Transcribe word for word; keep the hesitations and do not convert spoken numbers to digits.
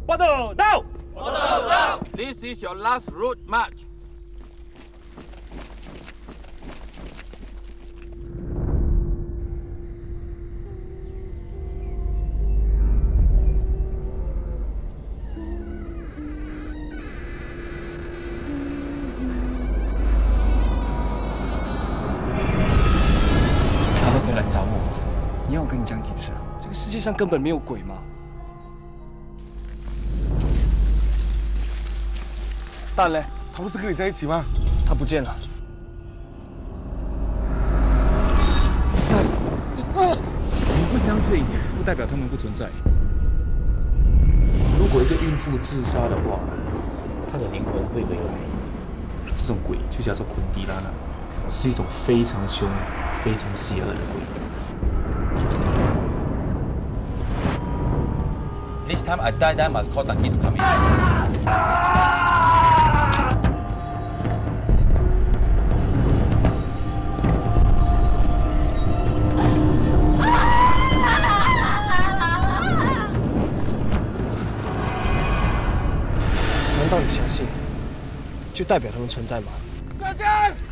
报道到。 报道到。This is your last route march. 他会回来找我。 你要我跟你讲几次啊？这个世界上根本没有鬼吗？蛋嘞？ 他不是跟你在一起吗？ 他不见了。 蛋， 你不相信，不代表他们不存在。如果一个孕妇自杀的话，她的灵魂会回来。这种鬼就叫做昆迪拉纳，是一种非常凶、非常邪恶的鬼。 This time I die, I must call Taki to come in. 难道你相信，就代表他们存在吗？ 射箭！